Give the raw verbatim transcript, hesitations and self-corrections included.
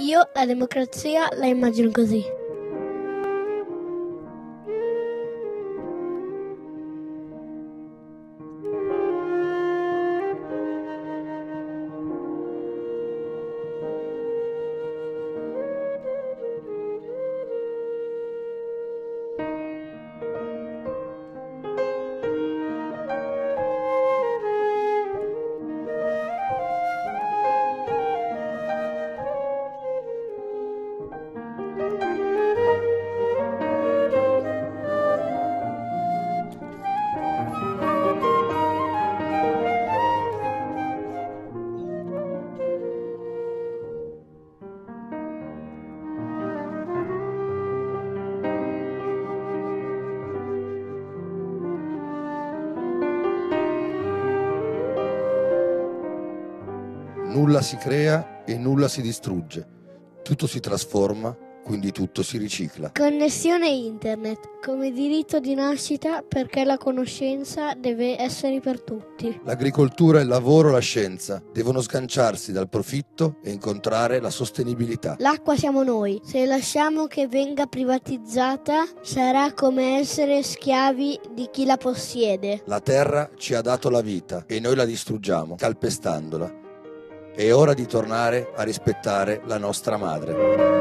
Io la democrazia la immagino così. Nulla si crea e nulla si distrugge. Tutto si trasforma, quindi tutto si ricicla. Connessione internet come diritto di nascita, perché la conoscenza deve essere per tutti. L'agricoltura, il lavoro, la scienza devono sganciarsi dal profitto e incontrare la sostenibilità. L'acqua siamo noi. Se lasciamo che venga privatizzata, sarà come essere schiavi di chi la possiede. La terra ci ha dato la vita e noi la distruggiamo, calpestandola. È ora di tornare a rispettare la nostra madre.